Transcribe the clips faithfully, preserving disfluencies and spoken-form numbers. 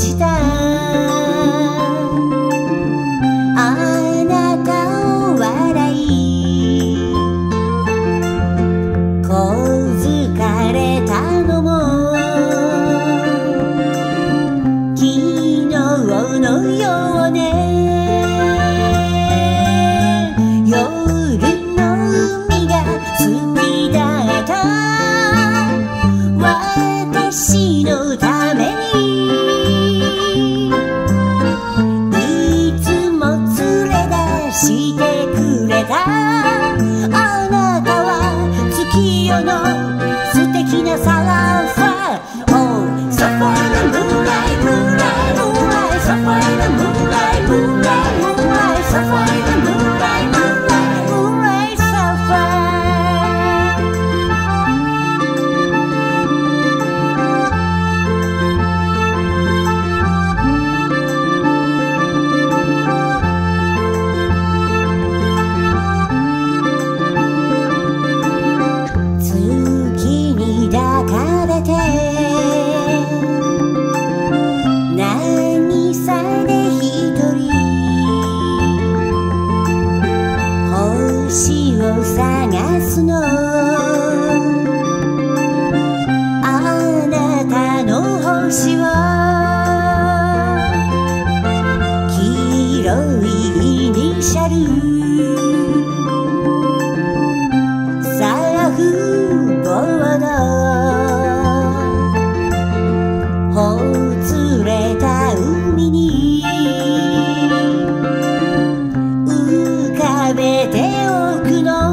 じたあなたを笑い小疲れたのも昨日のようね夜の海が好きだった私のためにいつも連れ出してくれたあなたは月夜の素敵なサーファー Oh, Sapphire Moonlight, Moonlight, Moonlight, Sapphire Moonlight, Moonlight, Moonlight, Sapphire Moonlight, Moonlight, Moonlight, Sapphire月に抱かれて何さで一人星を探すのあなたの星は黄色いイニシャルサーフボードほつれた海に浮かべておくの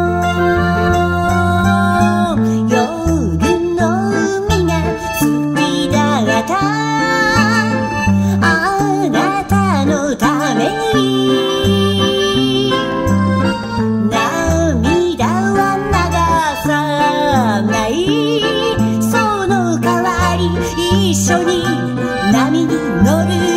夜の海が好きだったあなたのために涙は流さないその代わり一緒に波に乗る